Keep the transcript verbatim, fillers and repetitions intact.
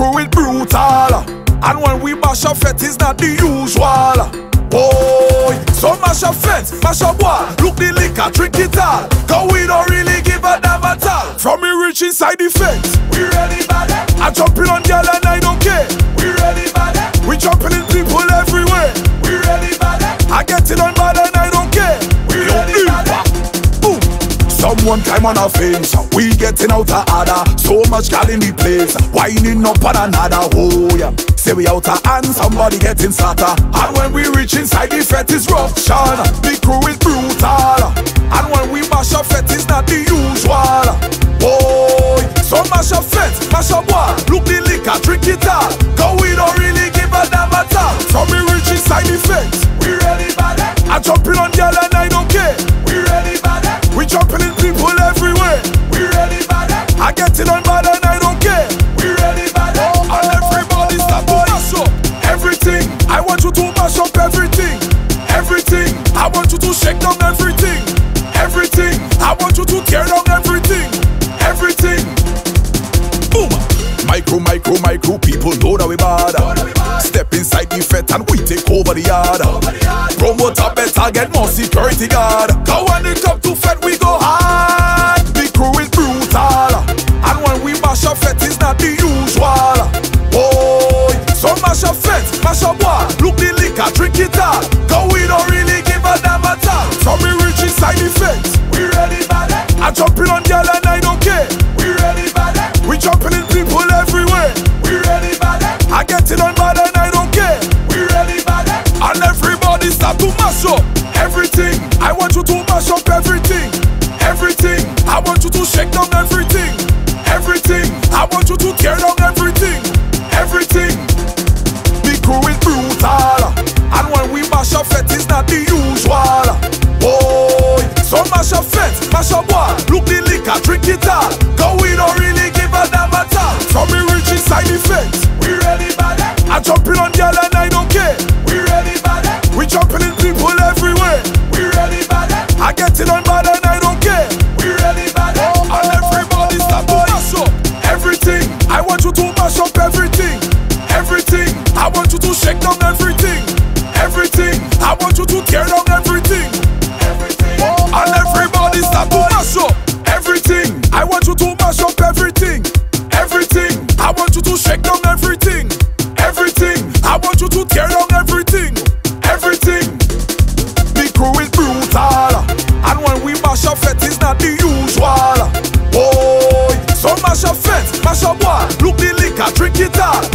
crew is brutal, and when we mash up fet is not the usual. Boy, so mash up fet, mash up wall. Look the liquor, drink it all, cause we don't really give a damn at all. From me reach inside the fence, we ready bad. I jumping on girl and I don't care. We ready bad. We jumping in people everywhere. We ready bad. I get it on bad and I don't care. We ready bad. Boom. Someone climb on our fence, we getting out of order. So much gal in the place, winding up on another. Oh yeah, say we out of hand, somebody getting slaughtered. And when we reach inside the fet is rough, Sean. The crew is brutal, and when we mash up fet is not the usual. Boy, so mash up fet, mash up wall. Look the liquor, drink it all, cause we don't really give a damn at all. From we reach inside the fence, we ready bad. I jumping on girl and I don't care. We ready bad. We jumping in people everywhere. We ready bad. I get it on bad and I don't care. We ready bad. And everybody start to mash up everything. I want you to mash up everything. Everything. I want you to shake down everything. Everything. I want you to tear down everything. Everything. Boom. Micro, micro, micro, people know that we bad. Step inside the fet and we take over the yard. Promoter better get more security guard, cause when it come to fet we go hard. The crew is brutal, and when we mash up fet is not the usual. Boy, so mash up fet, mash up wall. Look the liquor, drink it all, cause we don't really give a damn at all. From we reach inside the fence, we ready bad. I jumping on girl and I don't care. We ready bad. We jumping in people everywhere. We ready bad. I get it on bad and I don't care. We ready bad. And everybody start to mash up everything. I want you to mash up everything. Everything. I want you to shake down everything. Everything. I want you to tear down everything. Everything. The crew is brutal, and when we mash up fet is not the usual. Boy, so mash up fet, mash up wall. Look the liquor, drink it all, cause we don't really give a damn at all. From we reach inside the fence, we ready bad. I jumping on girl and I don't care. We ready bad. We jumping in people everywhere. We ready bad. I get it on bad and I don't care. We ready bad. And everybody start to mash up everything. I want you to mash up everything. Everything. I want you to shake down everything. Everything. I want you to tear down everything. Everything. And everybody start to mash up everything. I want you to mash up everything. Everything. I want you to shake down everything. Everything. I want you to tear down everything. Everything. The crew is brutal, and when we mash up fet is not the usual. Boy, so mash up fet, mash up wall. Look the liquor, drink it all,